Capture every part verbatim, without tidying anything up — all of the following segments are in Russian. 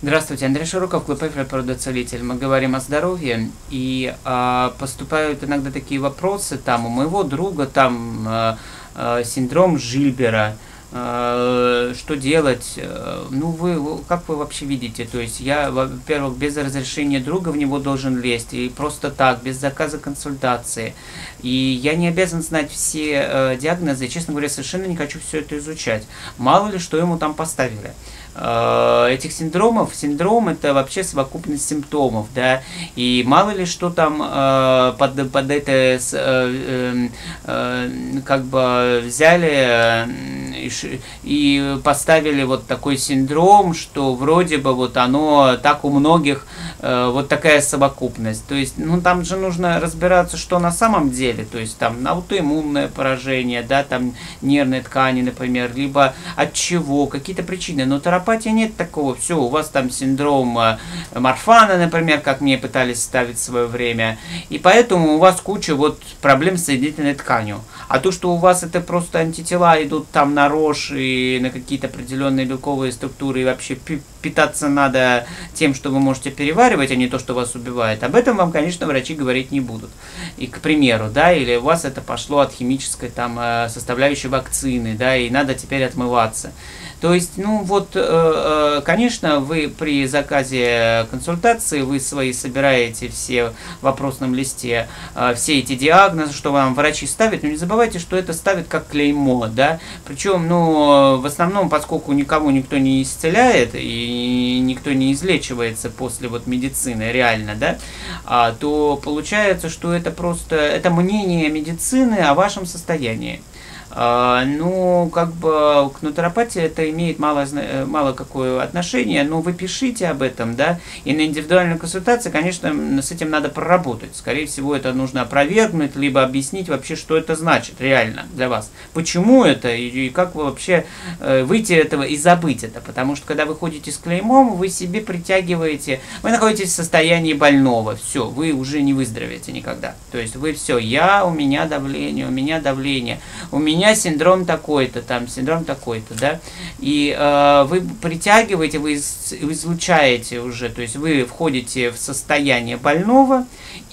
Здравствуйте, Андрей Широков, клуб «Природоцелитель». Мы говорим о здоровье, и а, поступают иногда такие вопросы, там, у моего друга там а, а, синдром Жильбера, а, что делать? Ну, вы, как вы вообще видите? То есть я, во-первых, без разрешения друга в него должен лезть, и просто так, без заказа консультации. И я не обязан знать все э, диагнозы, и, честно говоря, совершенно не хочу все это изучать. Мало ли, что ему там поставили. Этих синдромов, синдром это вообще совокупность симптомов, да, и мало ли что там э, под, под это э, э, э, как бы взяли э, и, и поставили вот такой синдром, что вроде бы вот оно так у многих э, вот такая совокупность, то есть, ну там же нужно разбираться, что на самом деле, то есть там аутоиммунное поражение, да, там нервной ткани, например, либо от чего, какие-то причины, но терапия нет такого, все, у вас там синдром Марфана, например, как мне пытались ставить в свое время, и поэтому у вас куча вот проблем с соединительной тканью. А то, что у вас это просто антитела идут там на рожь и на какие-то определенные белковые структуры, и вообще питаться надо тем, что вы можете переваривать, а не то, что вас убивает, об этом вам, конечно, врачи говорить не будут. И, к примеру, да, или у вас это пошло от химической там составляющей вакцины, да, и надо теперь отмываться. То есть, ну вот, конечно, вы при заказе консультации, вы свои собираете все в вопросном листе, все эти диагнозы, что вам врачи ставят, но не забывайте, что это ставят как клеймо, да, причем, ну, в основном, поскольку никого никто не исцеляет и никто не излечивается после вот медицины, реально, да, то получается, что это просто, это мнение медицины о вашем состоянии. Uh, ну, как бы к нутропатии это имеет мало, мало какое отношение, но вы пишите об этом, да, и на индивидуальной консультации, конечно, с этим надо проработать. Скорее всего, это нужно опровергнуть, либо объяснить вообще, что это значит реально для вас. Почему это, и, и как вы вообще э, выйти этого и забыть это. Потому что, когда вы ходите с клеймом, вы себе притягиваете, вы находитесь в состоянии больного, все, вы уже не выздоровеете никогда. То есть вы все, я, у меня давление, у меня давление, у меня синдром такой-то, там, синдром такой-то, да, и э, вы притягиваете, вы излучаете уже, то есть вы входите в состояние больного,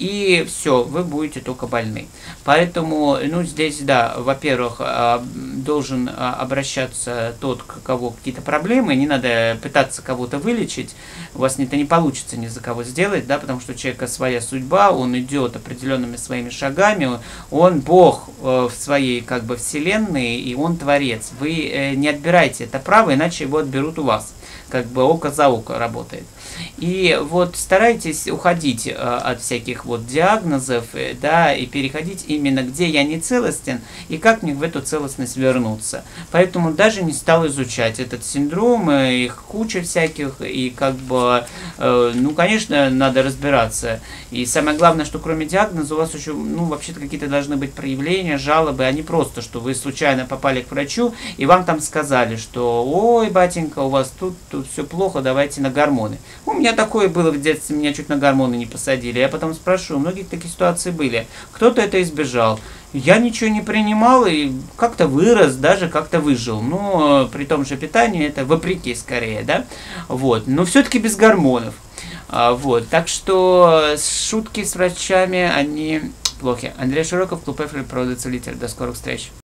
и все, вы будете только больны. Поэтому, ну, здесь, да, во-первых, э, должен обращаться тот, у кого какие-то проблемы, не надо пытаться кого-то вылечить, у вас это не получится ни за кого сделать, да, потому что у человека своя судьба, он идет определенными своими шагами, он Бог э, в своей, как бы, вселенной, и он творец. Вы э, не отбирайте это право, иначе его отберут у вас. Как бы око за око работает. И вот старайтесь уходить э, от всяких вот диагнозов, э, да, и переходить именно где я не целостен, и как мне в эту целостность вернуться. Поэтому даже не стал изучать этот синдром, э, их куча всяких, и как бы, э, ну, конечно, надо разбираться. И самое главное, что кроме диагноза у вас еще, ну, вообще-то какие-то должны быть проявления, жалобы, а не просто, что вы случайно попали к врачу, и вам там сказали, что, ой, батенька, у вас тут, тут все плохо, давайте на гормоны. У меня такое было в детстве, меня чуть на гормоны не посадили. Я потом спрошу, у многих такие ситуации были. Кто-то это избежал. Я ничего не принимал и как-то вырос, даже как-то выжил. Но при том же питании это вопреки скорее, да? Вот. Но все-таки без гормонов. А, вот. Так что шутки с врачами, они плохи. Андрей Широков, клуб «Природоцелитель». До скорых встреч.